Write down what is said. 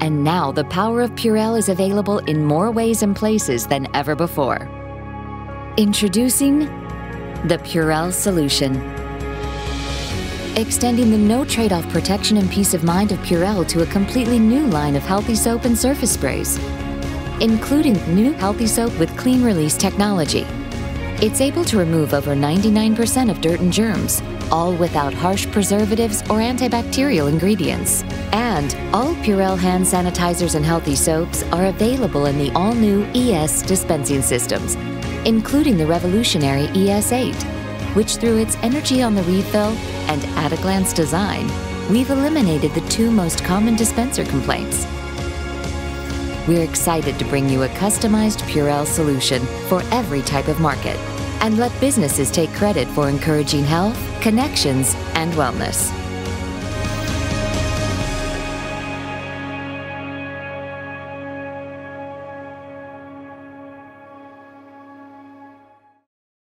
And now the power of PURELL is available in more ways and places than ever before. Introducing the PURELL Solution. Extending the no trade-off protection and peace of mind of PURELL to a completely new line of healthy soap and surface sprays, including new healthy soap with clean release technology. It's able to remove over 99% of dirt and germs, all without harsh preservatives or antibacterial ingredients. And all PURELL hand sanitizers and healthy soaps are available in the all-new ES dispensing systems, including the revolutionary ES8, which through its energy on the refill and at-a-glance design, we've eliminated the two most common dispenser complaints. We're excited to bring you a customized PURELL solution for every type of market, and let businesses take credit for encouraging health, connections, and wellness.